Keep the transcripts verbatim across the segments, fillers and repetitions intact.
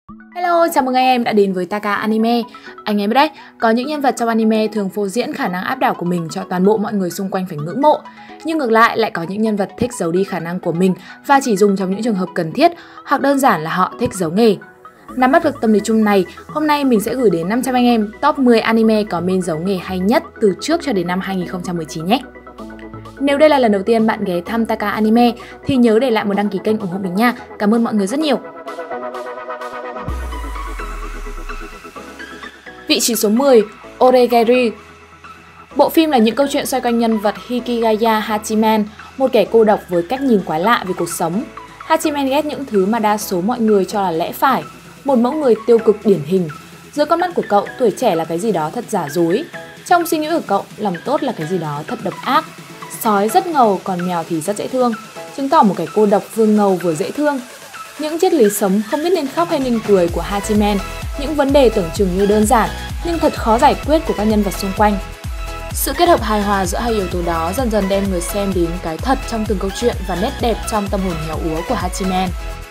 Hello, chào mừng anh em đã đến với Taka Anime. Anh em biết đấy, có những nhân vật trong anime thường phô diễn khả năng áp đảo của mình cho toàn bộ mọi người xung quanh phải ngưỡng mộ. Nhưng ngược lại, lại có những nhân vật thích giấu đi khả năng của mình và chỉ dùng trong những trường hợp cần thiết, hoặc đơn giản là họ thích giấu nghề. Nắm bắt được tâm lý chung này, hôm nay mình sẽ gửi đến năm trăm anh em top mười anime có main giấu nghề hay nhất từ trước cho đến năm hai nghìn không trăm mười chín nhé. Nếu đây là lần đầu tiên bạn ghé thăm Taka Anime thì nhớ để lại một đăng ký kênh ủng hộ mình nha. Cảm ơn mọi người rất nhiều. Vị trí số mười, Oregairu. Bộ phim là những câu chuyện xoay quanh nhân vật Hikigaya Hachiman, một kẻ cô độc với cách nhìn quái lạ về cuộc sống. Hachiman ghét những thứ mà đa số mọi người cho là lẽ phải, một mẫu người tiêu cực điển hình. Dưới con mắt của cậu, tuổi trẻ là cái gì đó thật giả dối. Trong suy nghĩ của cậu, lòng tốt là cái gì đó thật độc ác. Sói rất ngầu, còn mèo thì rất dễ thương, chứng tỏ một kẻ cô độc vừa ngầu vừa dễ thương. Những triết lý sống không biết nên khóc hay nên cười của Hachiman, những vấn đề tưởng chừng như đơn giản nhưng thật khó giải quyết của các nhân vật xung quanh. Sự kết hợp hài hòa giữa hai yếu tố đó dần dần đem người xem đến cái thật trong từng câu chuyện và nét đẹp trong tâm hồn héo úa của Hachiman.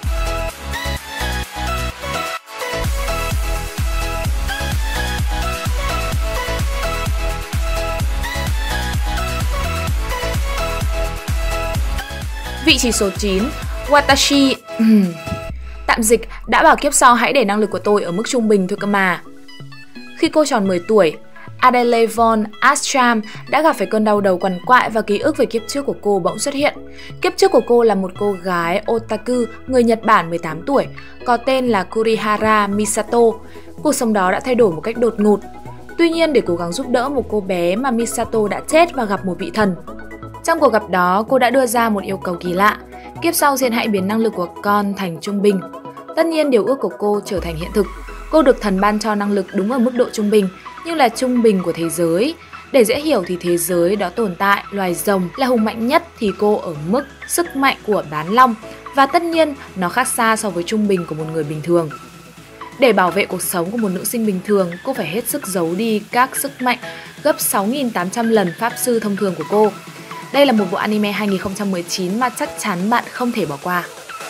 Vị trí số chín, Watashi. Tạm dịch, đã bảo kiếp sau hãy để năng lực của tôi ở mức trung bình thôi cơ mà. Khi cô tròn mười tuổi, Adele von Astram đã gặp phải cơn đau đầu quằn quại và ký ức về kiếp trước của cô bỗng xuất hiện. Kiếp trước của cô là một cô gái otaku người Nhật Bản mười tám tuổi, có tên là Kurihara Misato. Cuộc sống đó đã thay đổi một cách đột ngột. Tuy nhiên, để cố gắng giúp đỡ một cô bé mà Misato đã chết và gặp một vị thần. Trong cuộc gặp đó, cô đã đưa ra một yêu cầu kỳ lạ. Kiếp sau xin hãy biến năng lực của con thành trung bình. Tất nhiên điều ước của cô trở thành hiện thực. Cô được thần ban cho năng lực đúng ở mức độ trung bình, nhưng là trung bình của thế giới. Để dễ hiểu thì thế giới đó tồn tại loài rồng là hùng mạnh nhất thì cô ở mức sức mạnh của bán long. Và tất nhiên nó khác xa so với trung bình của một người bình thường. Để bảo vệ cuộc sống của một nữ sinh bình thường, cô phải hết sức giấu đi các sức mạnh gấp sáu nghìn tám trăm lần pháp sư thông thường của cô. Đây là một bộ anime hai nghìn không trăm mười chín mà chắc chắn bạn không thể bỏ qua.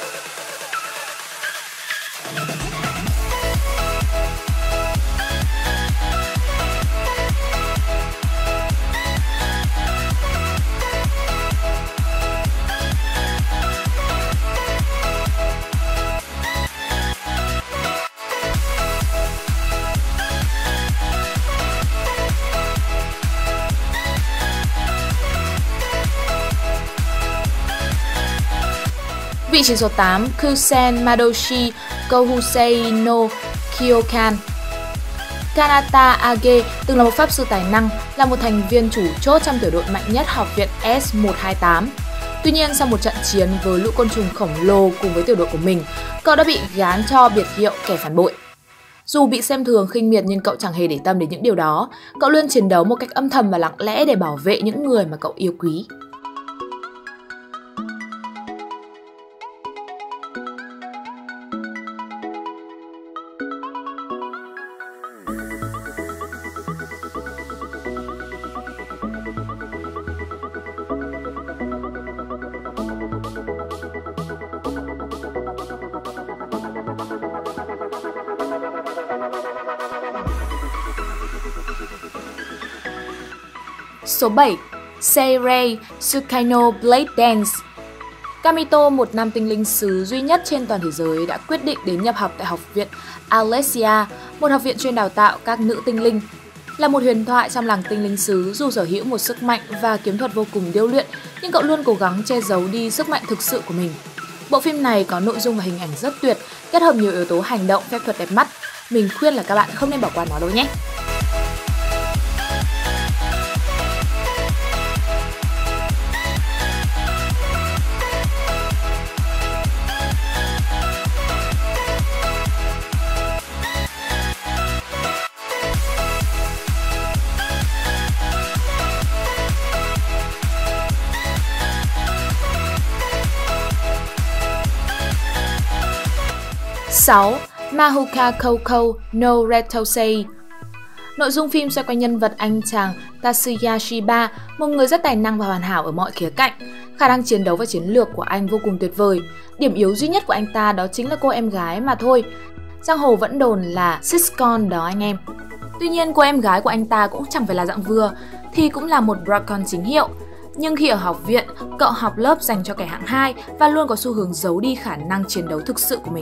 Vị trí số tám, Kusen Madoshi Kohusei no Kyokan. Kanata Age từng là một pháp sư tài năng, là một thành viên chủ chốt trong tiểu đội mạnh nhất học viện S một hai tám. Tuy nhiên, sau một trận chiến với lũ côn trùng khổng lồ cùng với tiểu đội của mình, cậu đã bị gán cho biệt hiệu kẻ phản bội. Dù bị xem thường khinh miệt nhưng cậu chẳng hề để tâm đến những điều đó. Cậu luôn chiến đấu một cách âm thầm và lặng lẽ để bảo vệ những người mà cậu yêu quý. Số bảy, Seirei Tsukaino Blade Dance. Kamito, một nam tinh linh sứ duy nhất trên toàn thế giới, đã quyết định đến nhập học tại học viện Alessia, một học viện chuyên đào tạo các nữ tinh linh. Là một huyền thoại trong làng tinh linh sứ, dù sở hữu một sức mạnh và kiếm thuật vô cùng điêu luyện, nhưng cậu luôn cố gắng che giấu đi sức mạnh thực sự của mình. Bộ phim này có nội dung và hình ảnh rất tuyệt, kết hợp nhiều yếu tố hành động, phép thuật đẹp mắt. Mình khuyên là các bạn không nên bỏ qua nó đâu nhé. sáu. Mahuka Koukou no Retosei. Nội dung phim xoay quanh nhân vật anh chàng Tatsuya Shiba, một người rất tài năng và hoàn hảo ở mọi khía cạnh. Khả năng chiến đấu và chiến lược của anh vô cùng tuyệt vời. Điểm yếu duy nhất của anh ta đó chính là cô em gái mà thôi. Giang hồ vẫn đồn là sitcom đó anh em. Tuy nhiên cô em gái của anh ta cũng chẳng phải là dạng vừa, thì cũng là một Brocon chính hiệu. Nhưng khi ở học viện, cậu học lớp dành cho kẻ hạng hai và luôn có xu hướng giấu đi khả năng chiến đấu thực sự của mình.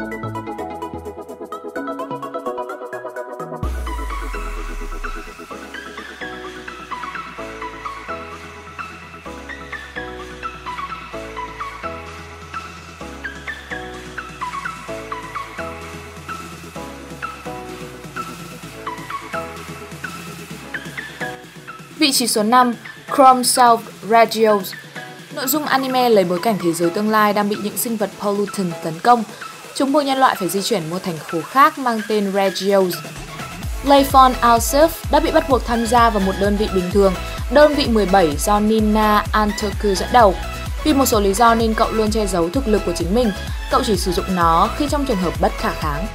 Vị trí số năm, Chrome South Radios. Nội dung anime lấy bối cảnh thế giới tương lai đang bị những sinh vật pollutant tấn công. Chúng buộc nhân loại phải di chuyển một thành phố khác mang tên Radios. Leifon Alsef đã bị bắt buộc tham gia vào một đơn vị bình thường, đơn vị mười bảy do Nina Antoku dẫn đầu. Vì một số lý do nên cậu luôn che giấu thực lực của chính mình, cậu chỉ sử dụng nó khi trong trường hợp bất khả kháng.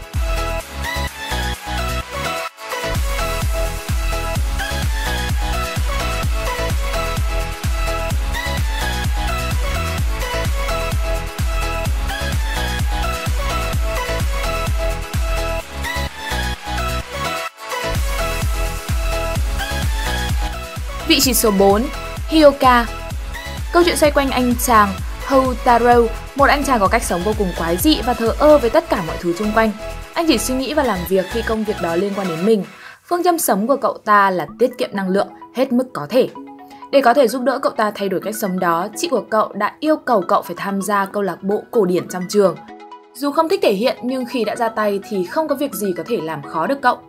Vị trí số bốn, Hyoka. Câu chuyện xoay quanh anh chàng Houtaro, một anh chàng có cách sống vô cùng quái dị và thờ ơ với tất cả mọi thứ xung quanh. Anh chỉ suy nghĩ và làm việc khi công việc đó liên quan đến mình. Phương châm sống của cậu ta là tiết kiệm năng lượng hết mức có thể. Để có thể giúp đỡ cậu ta thay đổi cách sống đó, chị của cậu đã yêu cầu cậu phải tham gia câu lạc bộ cổ điển trong trường. Dù không thích thể hiện nhưng khi đã ra tay thì không có việc gì có thể làm khó được cậu.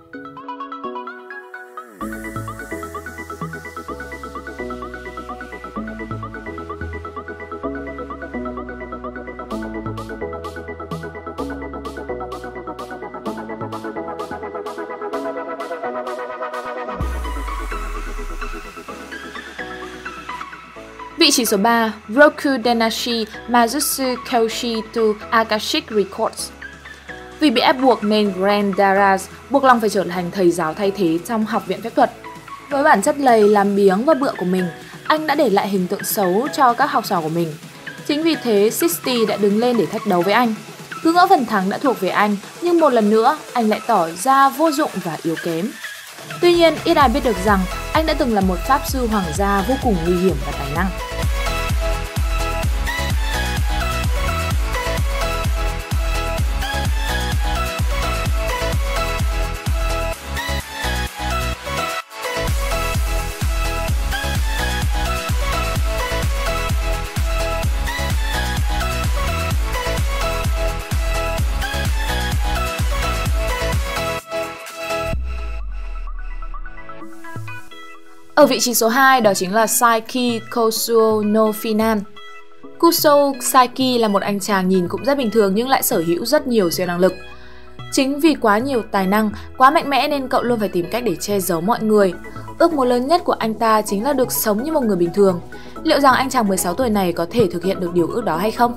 Vị trí số ba, Roku Denashi Majutsu Kyoshi to Akashic Records. Vì bị ép buộc nên Grand Daras buộc lòng phải trở thành thầy giáo thay thế trong học viện phép thuật. Với bản chất lầy, làm biếng và bựa của mình, anh đã để lại hình tượng xấu cho các học trò của mình. Chính vì thế, Sixty đã đứng lên để thách đấu với anh. Cứ ngỡ phần thắng đã thuộc về anh, nhưng một lần nữa, anh lại tỏ ra vô dụng và yếu kém. Tuy nhiên, ít ai biết được rằng anh đã từng là một pháp sư hoàng gia vô cùng nguy hiểm và tài năng. Ở vị trí số hai đó chính là Saiki Kusuo no Finan. Kusuo Saiki là một anh chàng nhìn cũng rất bình thường nhưng lại sở hữu rất nhiều siêu năng lực. Chính vì quá nhiều tài năng, quá mạnh mẽ nên cậu luôn phải tìm cách để che giấu mọi người. Ước muốn lớn nhất của anh ta chính là được sống như một người bình thường. Liệu rằng anh chàng mười sáu tuổi này có thể thực hiện được điều ước đó hay không?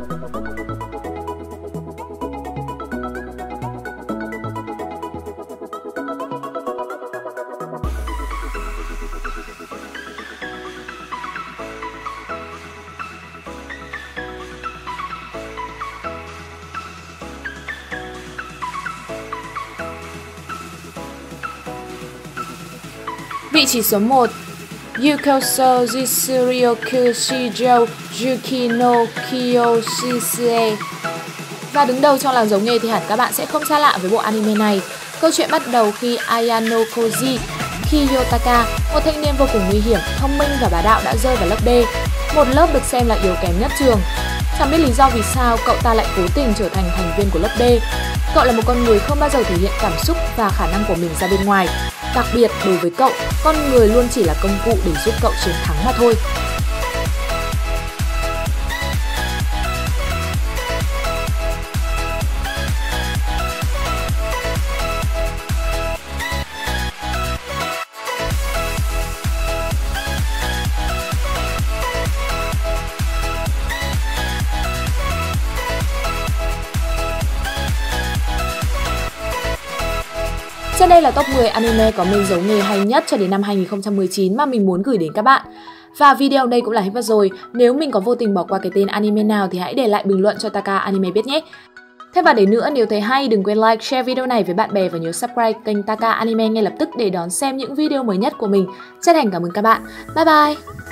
Vị trí số một, Yukoso Jitsuryoku Shijo Yuki no Kyoshise. Và đứng đầu trong làng giống nghề thì hẳn các bạn sẽ không xa lạ với bộ anime này. Câu chuyện bắt đầu khi Ayano Koji Kiyotaka, một thanh niên vô cùng nguy hiểm, thông minh và bá đạo đã rơi vào lớp D, một lớp được xem là yếu kém nhất trường. Chẳng biết lý do vì sao cậu ta lại cố tình trở thành thành viên của lớp D. Cậu là một con người không bao giờ thể hiện cảm xúc và khả năng của mình ra bên ngoài. Đặc biệt, đối với cậu, con người luôn chỉ là công cụ để giúp cậu chiến thắng mà thôi. Trên đây là top mười anime có mình giống nghề hay nhất cho đến năm hai nghìn không trăm mười chín mà mình muốn gửi đến các bạn. Và video đây cũng là hết mất rồi. Nếu mình có vô tình bỏ qua cái tên anime nào thì hãy để lại bình luận cho Taka Anime biết nhé. Thêm vào để nữa, nếu thấy hay đừng quên like, share video này với bạn bè và nhớ subscribe kênh Taka Anime ngay lập tức để đón xem những video mới nhất của mình. Chân thành cảm ơn các bạn. Bye bye!